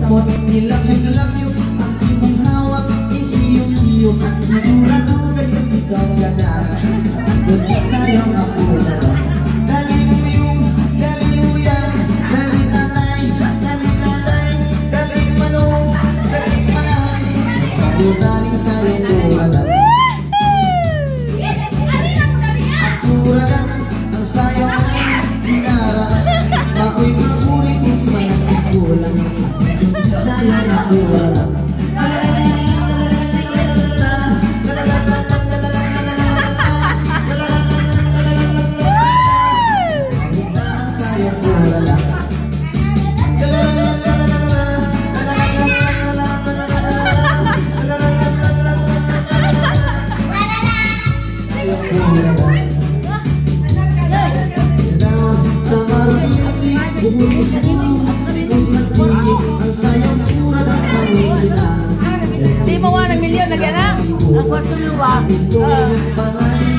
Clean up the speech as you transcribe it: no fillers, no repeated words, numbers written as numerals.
samot, nilabyog-labyog ang imong hawak, ihiyong-hiyong. Sigurado kayo ikaw gana, doon sa'yo ako na. Dali uyong, dali uyang, dali nanay, dali nanay, dali manong, dali manay. Sabunaling sa'yo wala. Turagan ang sayang ay hinara, ako'y mabuling kung mga tikulang. Sayang ako wala. Di mo nga ng milyon na gana? Ang kwarto luwa.